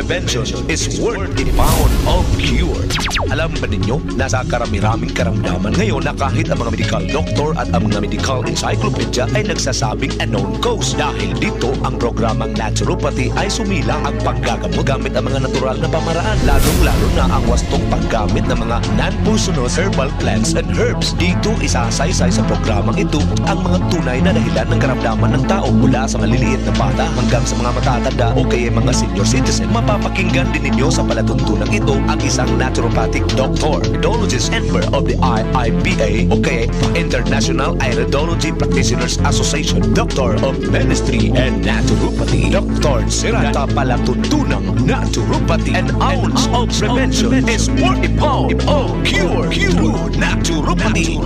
prevention is worth a pound of cure. Alam ba ninyo, nasa karami-raming karamdaman ngayon na kahit ang mga medical doctor at ang mga medical encyclopedia ay nagsasabing unknown cause. Dahil dito, ang programang naturopathy ay sumilang ang paggagamot gamit ang mga natural na pamaraan, lalong-lalo na ang wastong paggamit ng mga non-poisonous herbal plants and herbs. Dito, isasaysay sa programang ito ang mga tunay na dahilan ng karamdaman ng tao mula sa maliliit na bata hanggang sa mga matatanda o kaya mga senior citizen. Mapapakinggan din ninyo sa palatuntunang ito ang isang naturopathic doctor, iridologist member of the IIPA o kaya International Iridology Practitioners Association, Doctor of Ministry and Naturopathy, Dr. Sirata. Palatuntunang naturopathy, an ounce of prevention is worth a pound of cure through naturopathy.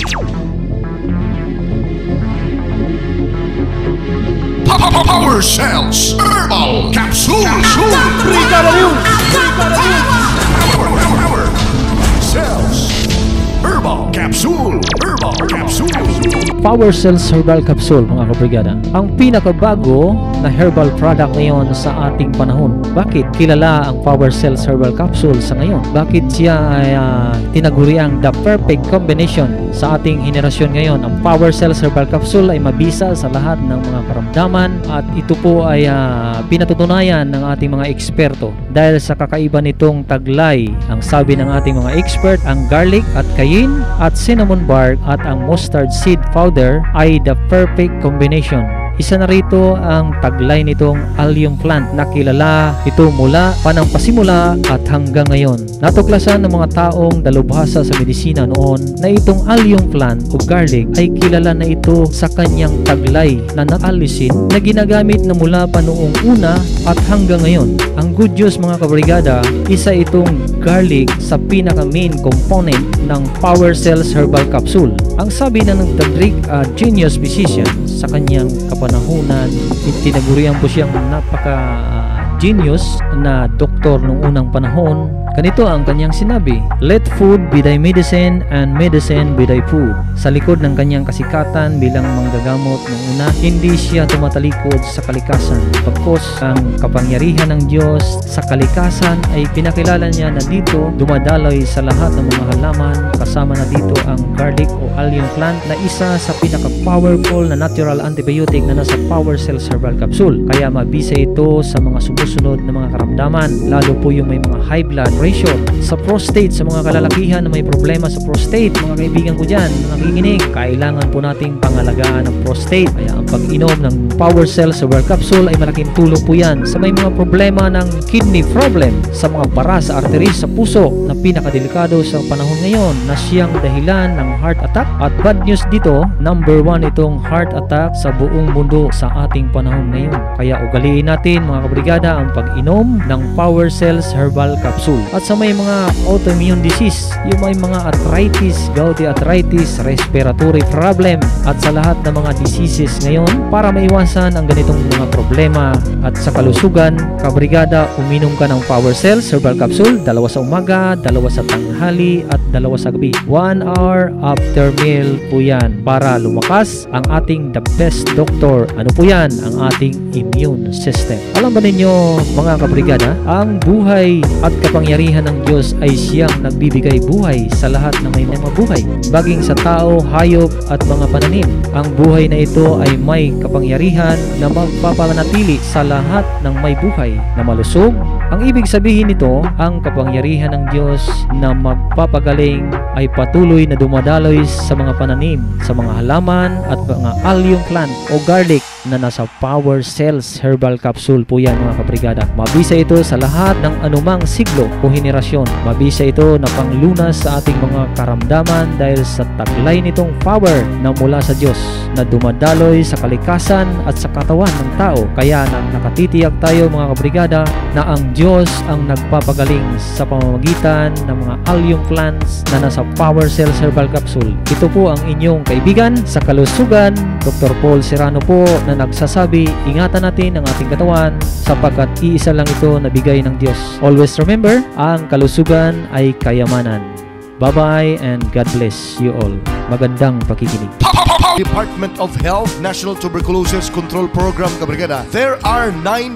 Power Cells Herbal Capsule. Power Cells Herbal Capsule. Power Cells Herbal Capsule, mga kabrigada, ang pinakabago na herbal product ngayon sa ating panahon. Bakit kilala ang Power Cells Herbal Capsule sa ngayon? Bakit siya ay tinaguriang the perfect combination sa ating henerasyon ngayon? Ang Power Cells Herbal Capsule ay mabisa sa lahat ng mga karamdaman at ito po ay pinatutunayan ng ating mga eksperto dahil sa kakaiba nitong taglay. Ang sabi ng ating mga expert, ang garlic at cayenne at cinnamon bark at ang mustard seed powder ay the perfect combination. Isa na rito ang taglay nitong allium plant na kilala ito mula pasimula at hanggang ngayon. Natuklasan ng mga taong dalubhasa sa medisina noon na itong allium plant o garlic ay kilala na ito sa kanyang taglay na alisin na ginagamit na mula pa noong una at hanggang ngayon. Ang good news, mga kabrigada, isa itong garlic sa pinaka main component ng Power Cells Herbal Capsule. Ang sabi na ng Greek genius physician sa kanyang kapanahunan, tinagurian po siyang napaka-genius na doktor noong unang panahon. Ganito ang kanyang sinabi, "Let food be thy medicine and medicine be thy food." Sa likod ng kanyang kasikatan bilang manggagamot noong una, hindi siya tumatalikod sa kalikasan. Pagkos ang kapangyarihan ng Diyos sa kalikasan ay pinakilala niya na dito dumadaloy sa lahat ng mga halaman, kasama na dito ang garlic o allium plant na isa sa pinaka-powerful na natural antibiotic na nasa Power Cells Herbal Capsule. Kaya mabisa ito sa mga sumusunod na mga karamdaman, lalo po yung may mga high blood pressure, sa prostate, sa mga kalalakihan na may problema sa prostate. Mga kaibigan ko dyan, nakikinig, kailangan po nating pangalagaan ng prostate. Kaya ang pag-inom ng Power Cells Herbal Capsule ay malaking tulong po yan sa may mga problema ng kidney problem, sa mga bara sa arteries sa puso na pinakadelikado sa panahon ngayon na siyang dahilan ng heart attack. At bad news dito, number 1 itong heart attack sa buong mundo sa ating panahon ngayon. Kaya ugaliin natin, mga kabrigada, ang pag-inom ng Power Cells Herbal Capsule. At sa may mga autoimmune disease, yung may mga arthritis, gouty arthritis, respiratory problem, at sa lahat ng mga diseases ngayon, para maiwasan ang ganitong mga problema at sa kalusugan, kabrigada, uminom ka ng Power Cells Herbal Capsule, 2 sa umaga, 2 sa tanghali, at 2 sa gabi. 1 hour after meal po yan para lumakas ang ating the best doctor. Ano po yan? Ang ating immune system. Alam ba ninyo, mga kabrigada, ang buhay at kapangyarihan ng Diyos ay siyang nagbibigay buhay sa lahat ng may mga buhay, baging sa tao, hayop at mga pananim. Ang buhay na ito ay may kapangyarihan na magpapanatili sa lahat ng may buhay na malusog. Ang ibig sabihin nito, ang kapangyarihan ng Diyos na magpapagaling ay patuloy na dumadaloy sa mga pananim, sa mga halaman at mga allium plant o garlic na nasa Power Cells Herbal Capsule po yan, mga kabrigada. Mabisa ito sa lahat ng anumang siglo o henerasyon. Mabisa ito na panglunas sa ating mga karamdaman dahil sa taglay nitong power na mula sa Diyos na dumadaloy sa kalikasan at sa katawan ng tao. Kaya nakatitiyak tayo, mga kabrigada, na ang Diyos ang nagpapagaling sa pamamagitan ng mga allium plants na nasa Power Cells Herbal Capsule. Ito po ang inyong kaibigan sa kalusugan, Dr. Paul Serrano po, na nagsasabi, ingatan natin ang ating katawan sapagkat iisa lang ito na bigay ng Diyos. Always remember, ang kalusugan ay kayamanan. Bye-bye and God bless you all. Magandang pakikinig. Department of Health National Tuberculosis Control Program, kabrigada. There are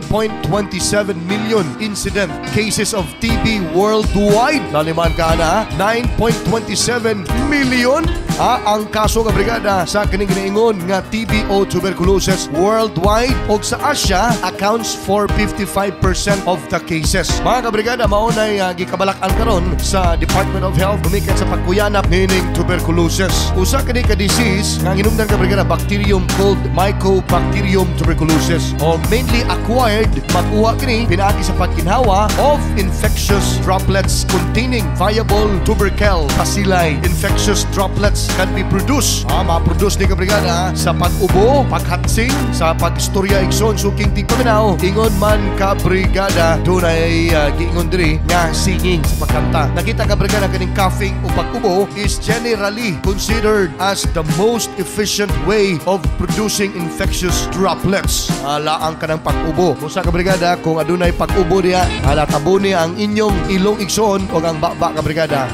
9.27 million incident cases of TB worldwide. Naliman ka na, 9.27 million ang kaso, kabrigada, sa kining-ingon nga TB o tuberculosis worldwide. O sa Asia, accounts for 55% of the cases. Mga kabrigada, maunay gikabalak-an karon sa Department of Health gumikan sa pagkuyanap nining tuberculosis. Usa kini ka disease nga hinungdan kabrigada bacterium called Mycobacterium tuberculosis, o mainly acquired makuha kini pinaagi sa pagkinhawa of infectious droplets containing viable tubercle bacilli. Infectious droplets can be produced ma-produce ni kabrigada sa pag-ubo, paghatsing, sa pag-istorya igsoon suking tigpaminaw. Ingon man kabrigada dunay giingon diri nga singing sa pagkanta. Nakita kabrigada kaning coughing o pag-ubo is generally considered as the most efficient way of producing infectious droplets. Laang ka ng pag-ubo. Musa kabrigada kung adunay pag-ubo diya, tabo ni ang inyong ilong igsoon o ang baba kabrigada.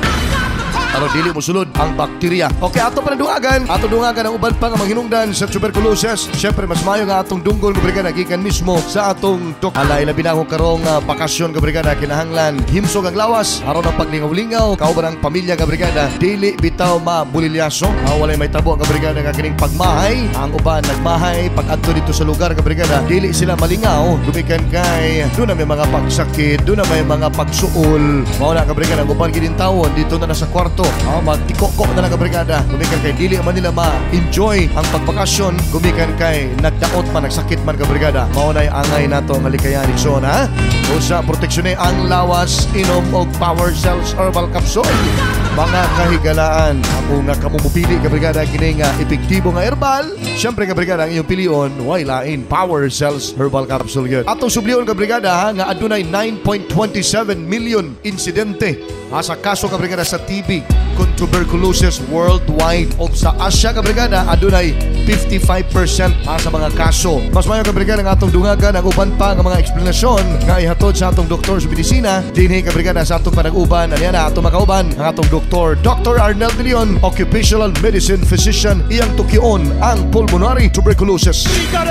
Ano dili mo sulod ang bakterya. Okay, ato pa dungagan. Ato dungagan ang uban pa nga manghinungdan sa tuberculosis. Syempre mas mayo nga atong dunggol kabrigada gikan mismo sa atong alay labi na ko karong bakasyon kabrigada kinahanglan himsog ang lawas aron ang paglingaw-lingaw kauban ang pamilya kabrigada. Dili bitaw mabulilyaso. Walay may tabo ang kabrigada nga kining pagmahay. Ang uban nagmahay pag adto dito sa lugar kabrigada. Dili sila malingaw. Gumikan kay doon na may mga pagsakit, doon na may mga pagsuol. Mao na kabrigada ang uban gidintawon dito na sa kwarto. Magtikoko na lang kabrigada. Gumikan kay dili man nila ma-enjoy ang pagbakasyon. Gumikan kay nagdaot man, nagsakit man kabrigada. Maunay angay nato nga likayan ikson ha. O sa proteksyon ang lawas, inom og Power Cells Herbal Capsule. Mga kahigalaan, ako nga kamumupili kabrigada kining epektibo nga herbal. Syempre kabrigada ang iyong pilion, way lain Power Cells Herbal Capsule yun. Atong sublion kabrigada nga adunay 9.27 million insidente sa kaso kabrigada sa TB kung tuberculosis worldwide. O sa Asia kabrigada adunay 55% sa mga kaso. Mas mayo kabrigada nga atong dungagan ang uban pa nga mga eksplanasyon nga ihatod sa atong doktor sa medisina dinhi kabrigada sa atong panag-uban aniya na atong makauban ang atong doktor Dr. Arnel De Leon, occupational medicine physician. Iyang tukion ang pulmonary tuberculosis.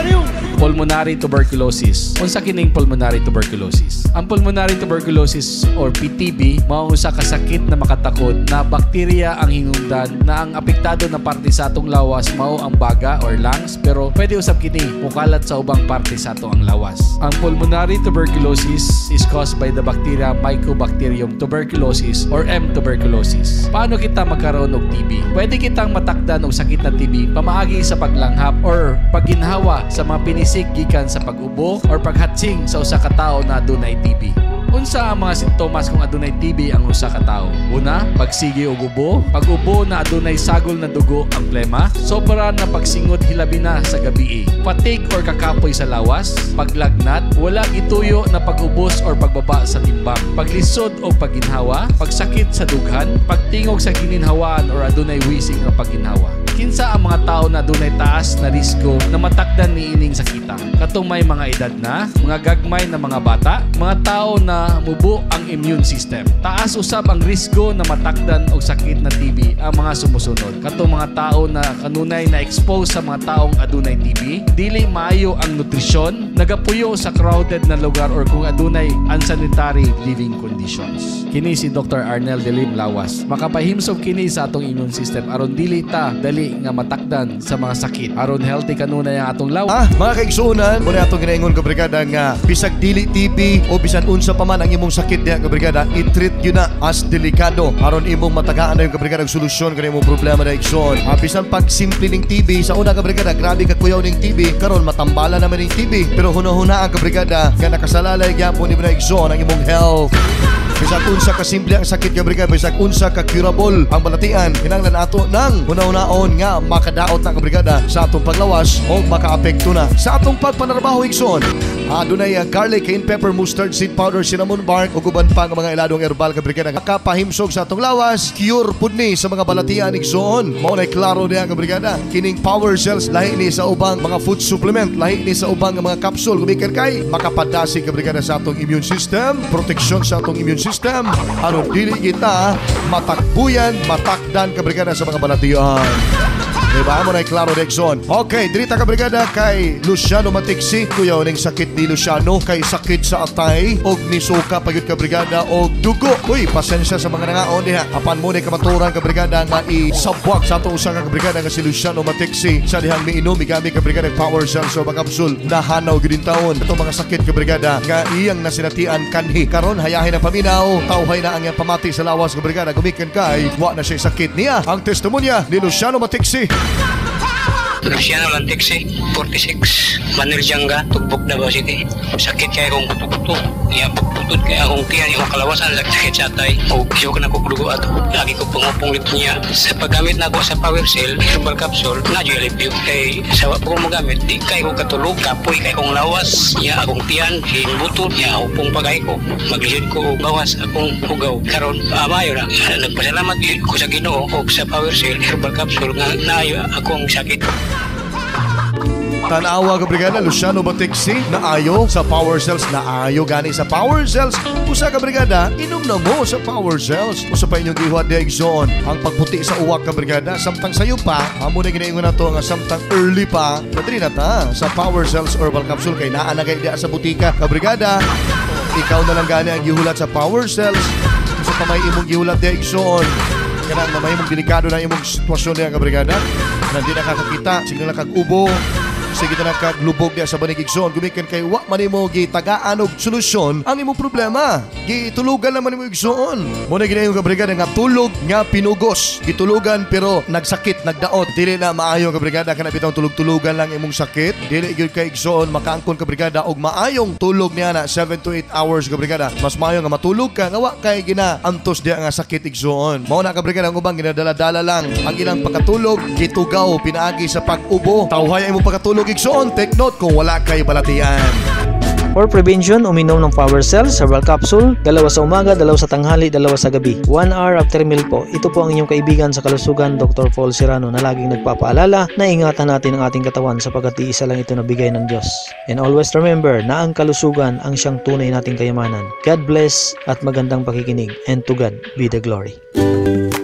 Pulmonary tuberculosis. Unsa kining pulmonary tuberculosis? Ang pulmonary tuberculosis or PTB mao usa ka sakit na makatakod na bakterya ang hinungdan na ang apektado na parte sa atong lawas mao ang baga or lungs, pero pwede usab kini mukalat sa ubang parte sa ato ang lawas. Ang pulmonary tuberculosis is caused by the bacteria Mycobacterium tuberculosis or M. tuberculosis. Paano kita magkaroon og TB? Pwede kitang matakdan og sakit na TB pamaagi sa paglanghap or pagginhawa sa mga pinisik gikan sa pag-ubo or paghatsing sa usa ka tawo na adunay TB. Unsa ang mga sintomas kung adunay TB ang usa ka tawo? Una, pagsigi og ubo, pag-ubo na adunay sagol na dugo ang plema, sobra na pagsingot hilabi na sa gabii, fatigue or kakapoy sa lawas, paglagnat, wala gituyo na pag-ubos or pagbaba sa timbang, paglisod o pagginhawa, pagsakit sa dughan, pagtingog sa gininhawaan or adunay wising ang pagginhawa. Kinsa ang mga tao na dunay taas na risko na matakdan ni ining sakita? Katong may mga edad na, mga gagmay na mga bata, mga tao na mubo ang immune system. Taas usab ang risko na matakdan og sakit na TB ang mga sumusunod. Katong mga tao na kanunay na expose sa mga taong adunay TB, dili maayo ang nutrisyon, nagapuyo sa crowded na lugar or kung adunay unsanitary living conditions. Kini si Dr. Arnel De Leon Lawas. Makapahimsog kini sa atong immune system aron dili ta dali nga matakdan sa mga sakit. Aron healthy kanunay ang atong lawas. Mga kaigsuunan, muna atong ginaingon kabrigada nga bisag dili TB o bisan unsa pa man ang imong sakit diha kabrigada, i-treat yun na as delikado aron imong matagaan na yung kabrigada solusyon kani imong problema na igsoon. Bisan pag simple ning TB sa una kabrigada, grabe kakuyaw ning TB, karon matambala naman ning TB, pero huna-huna ang kabrigada nga nakasalalay gyapon ni na igsoon ang imong health. Bisag unsa ka simple ang sakit kabrigada, bisag unsa ka curable ang balatian, kinahanglan ato nang una-unaon nga makadaot na kabrigada sa atong paglawas o makaapekto na sa atong pagpanarbaho igsoon. Adunay garlic, cayenne pepper, mustard seed powder, cinnamon bark ug uban pa nga mga iladong herbal kabrigada makapahimsog sa atong lawas, cure pud ni sa mga balatian igsoon. Mao nay klaro diha kabrigada, kining power cells lahi ni sa ubang mga food supplement, lahi ni sa ubang mga capsule gumikan kay makapadasi kabrigada sa atong immune system, proteksyon sa atong immune system aron dili kita matakbuyan, matakdan kabrigada sa mga balatian. Diba mo na klaro Dexon. Okay, dirita kabrigada kay Luciano Matiksi. Kuya ning sakit ni Luciano kay sakit sa atay og ni suka pagud kabrigada og dugo. Uy, pasensya sa mga nangaon diha. Apan mo ni kamaturan kabrigada nga isabwak sa atong usa ka kabrigada nga si Luciano Matiksi sa dihang miinom igami kabrigada power cells o capsule nahanaw gid taon. Ito mga sakit kabrigada nga iyang nasinatian kanhi. Karon hayahin na paminaw, tawhay na ang iyang pamati sa lawas kabrigada gumikan kay wa na siya sakit niya. Ang testimonya ni Luciano Matiksi. Luciano Lantiksi, 46, Manil Jangga, Tugbog Davao City. Sakit kaya akong kuto-kuto. Iya, pagputod kaya akong tiyan, yung kalawasan, sakit sa atay. O, iso ka na kukulugo at lagi ko pangupong lito niya. Sa paggamit na ako sa Power Cell, herbal capsule, na dyo alipyo. Kay, sa ko magamit, di kayo ko katulog, kapoy kayo kong lawas. Iya, akong tiyan, hinbutod, iya, upong pagay ko. Maglisod ko, bawas akong ugaw. Karon, mayo na. Nagpasalamat yun ko sa Ginoo o sa Power Cell, herbal capsule, nga naayo akong sakit. Tanawa kabrigada, Luciano Matiksi naayo sa power cells, naayo gani sa power cells. Usa kabrigada, inom na mo sa power cells. Usa pa inyong gihuwad di igsoon ang pagputi sa uwak kabrigada, samtang sayo pa amo na ginaingon nato nga samtang early pa padri na ta sa power cells herbal capsule kay naa na gay di sa butika kabrigada. Ikaw na lang gani ang gihulat sa power cells. Usa pa may imong gihulat di igsoon kanang mamay mong delikado na imong sitwasyon diha kabrigada. Nandi na kakakita, sige na kag-ubo, sige na kaglubog diya sa banig igsoon, gumikan kay wa man imo gitagaan og solusyon ang imong problema. Gitulugan naman imo igsoon. Mo na ginayon kabrigada nga tulog nga pinugos. Gitulugan pero nagsakit, nagdaot. Dili na maayo kabrigada kana bitaw tulog-tulugan lang imong sakit. Dili gyud kay igsoon makaangkon kabrigada og maayong tulog niya na 7 to 8 hours kabrigada. Mas maayo nga matulog ka nga wa kay ginaantos diya nga sakit igsoon. Mao na kabrigada ang ubang ginadala-dala lang ang ilang pagkatulog, gitugaw pinaagi sa pag-ubo. Tawhay imong pagkatulog igsoon, take note kung wala kay balatian. For prevention, uminom ng Power Cells herbal capsule, 2 sa umaga, 2 sa tanghali, 2 sa gabi. 1 hour after meal po. Ito po ang inyong kaibigan sa kalusugan, Dr. Paul Serrano, na laging nagpapaalala na ingatan natin ang ating katawan sapagkat iisa lang ito na bigay ng Diyos. And always remember na ang kalusugan ang siyang tunay nating kayamanan. God bless at magandang pakikinig, and to God be the glory.